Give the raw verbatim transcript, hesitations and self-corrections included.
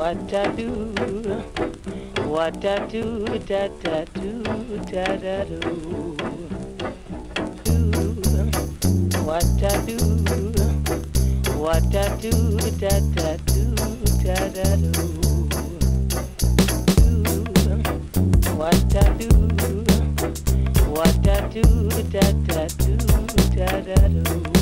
what I do, what I do, da da do, da da do. Do what I do, what I do, da da do, da da do. Do what I do, what I do, da da do, da da do.